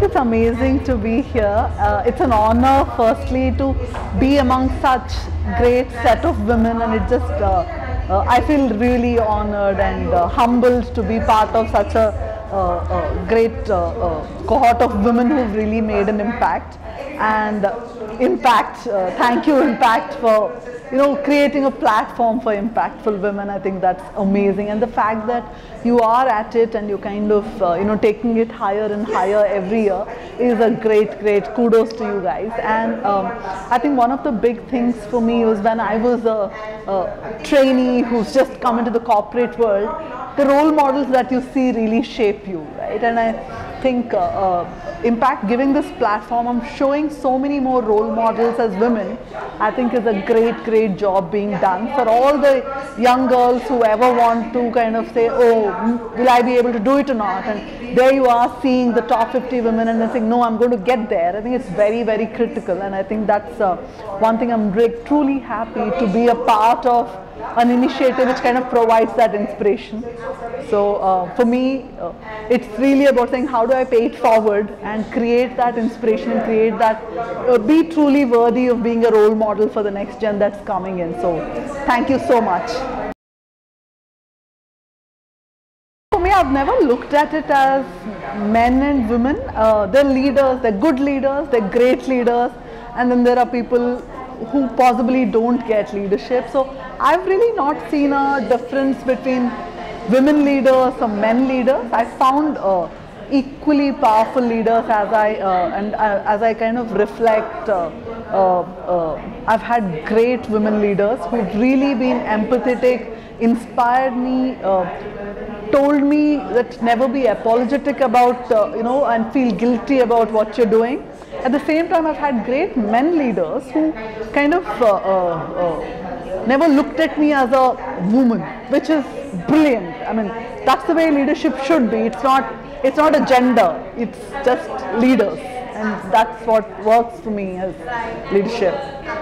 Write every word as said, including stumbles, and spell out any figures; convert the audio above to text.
think it's amazing to be here. Uh, it's an honor, firstly, to be among such great set of women, and it just uh, uh, I feel really honored and uh, humbled to be part of such a uh, uh, great uh, uh, cohort of women who've really made an impact. And uh, Impact, uh, thank you Impact for you know creating a platform for impactful women. I think that's amazing, and the fact that you are at it and you kind of uh, you know taking it higher and higher every year is a great great kudos to you guys. And um, I think one of the big things for me was when I was a, a trainee who's just come into the corporate world, the role models that you see really shape you, right? And I think uh, uh, Impact giving this platform, I'm showing so many more role models as women, I think is a great great job being done for all the young girls who ever want to kind of say, oh, will I be able to do it or not? And there you are seeing the top fifty women and then saying, no, I'm going to get there. I think it's very very critical, and I think that's uh, one thing I'm really, truly happy to be a part of, an initiative which kind of provides that inspiration. So uh, for me, uh, it's really about saying how do I pay it forward and create that inspiration and create that, uh, be truly worthy of being a role model for the next gen that's coming in. So thank you so much. For me, I've never looked at it as men and women. Uh, they're leaders, they're good leaders, they're great leaders, and then there are people who possibly don't get leadership. So I've really not seen a difference between women leaders or men leaders. I found uh, equally powerful leaders as I uh, and uh, as I kind of reflect. Uh, uh, uh, I've had great women leaders who've really been empathetic, inspired me, uh, told me that never be apologetic about uh, you know and feel guilty about what you're doing. At the same time, I've had great men leaders who kind of uh, uh, uh, never looked at me as a woman, which is brilliant. I mean, that's the way leadership should be. It's not, it's not a gender, it's just leaders. And that's what works for me as leadership.